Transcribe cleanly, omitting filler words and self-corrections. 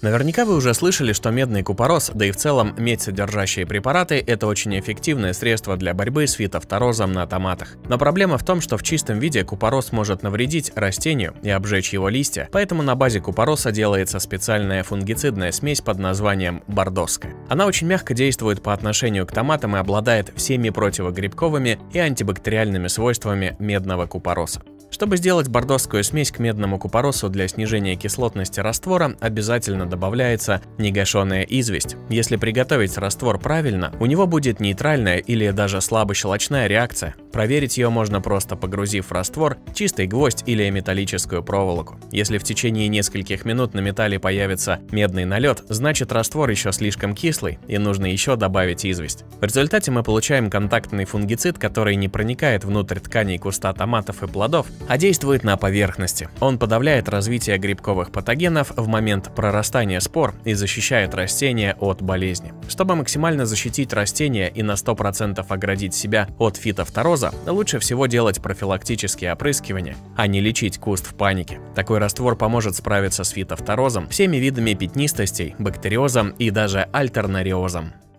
Наверняка вы уже слышали, что медный купорос, да и в целом медь содержащие препараты – это очень эффективное средство для борьбы с фитофторозом на томатах. Но проблема в том, что в чистом виде купорос может навредить растению и обжечь его листья, поэтому на базе купороса делается специальная фунгицидная смесь под названием бордоская. Она очень мягко действует по отношению к томатам и обладает всеми противогрибковыми и антибактериальными свойствами медного купороса. Чтобы сделать бордоскую смесь к медному купоросу для снижения кислотности раствора, обязательно добавляется негашенная известь. Если приготовить раствор правильно, у него будет нейтральная или даже слабощелочная реакция. Проверить ее можно просто погрузив в раствор чистый гвоздь или металлическую проволоку. Если в течение нескольких минут на металле появится медный налет, значит раствор еще слишком кислый и нужно еще добавить известь. В результате мы получаем контактный фунгицид, который не проникает внутрь тканей куста томатов и плодов, а действует на поверхности. Он подавляет развитие грибковых патогенов в момент прорастания спор и защищает растения от болезни. Чтобы максимально защитить растения и на 100% оградить себя от фитофтороза, лучше всего делать профилактические опрыскивания, а не лечить куст в панике. Такой раствор поможет справиться с фитофторозом, всеми видами пятнистостей, бактериозом и даже альтернариозом.